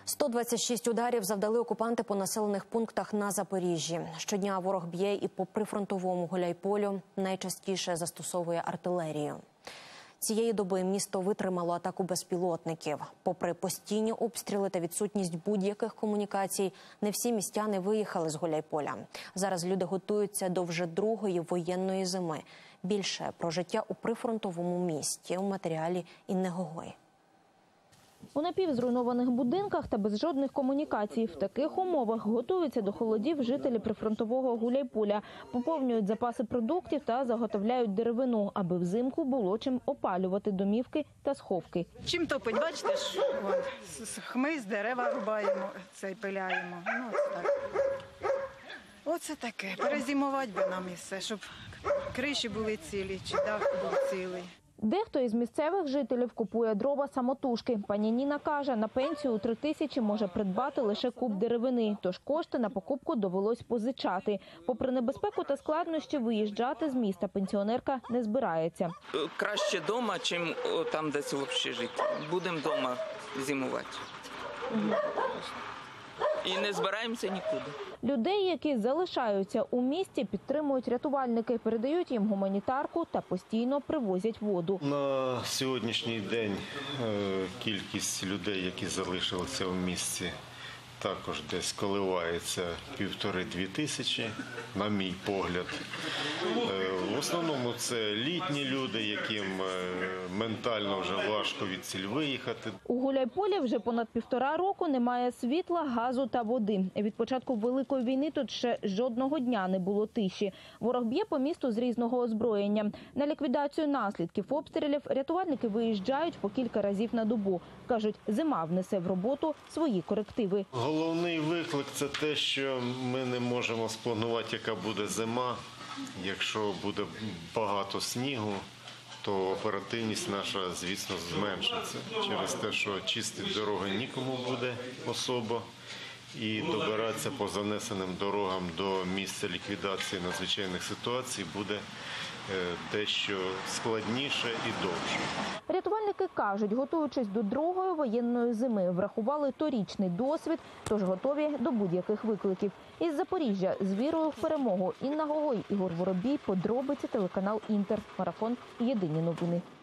126 ударів завдали окупанти по населених пунктах на Запоріжжі. Щодня ворог б'є і по прифронтовому Гуляйполю, найчастіше застосовує артилерію. Цієї доби місто витримало атаку безпілотників. Попри постійні обстріли та відсутність будь-яких комунікацій, не всі містяни виїхали з Гуляйполя. Зараз люди готуються до вже другої воєнної зими. Більше про життя у прифронтовому місті у матеріалі Інни Гогой. У напівзруйнованих будинках та без жодних комунікацій. В таких умовах готуються до холодів жителі прифронтового Гуляйполя. Поповнюють запаси продуктів та заготовляють деревину, аби взимку було чим опалювати домівки та сховки. Чим топить, бачите ж, хмиз, дерева рубаємо, це пиляємо. Оце таке, перезимувати би нам і все, щоб криші були цілі, чи дах був цілий. Дехто із місцевих жителів купує дрова самотужки. Пані Ніна каже, на пенсію у 3 тисячі може придбати лише куб деревини, тож кошти на покупку довелось позичати. Попри небезпеку та складнощі, виїжджати з міста пенсіонерка не збирається. Краще вдома, чим там десь в общежитті. Будемо вдома зимувати. І не збираємося нікуди. Людей, які залишаються у місті, підтримують рятувальники, передають їм гуманітарку та постійно привозять воду. На сьогоднішній день кількість людей, які залишилися в місті, також десь коливається 1,5–2 тисячі, на мій погляд. В основному це літні люди, яким ментально вже важко відсіль виїхати. У Гуляйполі вже понад 1,5 року немає світла, газу та води. Від початку Великої війни тут ще жодного дня не було тиші. Ворог б'є по місту з різного озброєння. На ліквідацію наслідків обстрілів рятувальники виїжджають по кілька разів на добу. Кажуть, зима внесе в роботу свої корективи. Головний виклик – це те, що ми не можемо спланувати, яка буде зима. Якщо буде багато снігу, то оперативність наша, звісно, зменшиться. Через те, що чистити дороги нікому буде особо. І добиратися по занесеним дорогам до місця ліквідації надзвичайних ситуацій буде дещо складніше і довше. Рятувальники кажуть, готуючись до другої воєнної зими, врахували торічний досвід, тож готові до будь-яких викликів. Із Запоріжжя з вірою в перемогу Інна Гогой, Ігор Воробій, подробиці, телеканал Інтер. Марафон. Єдині новини.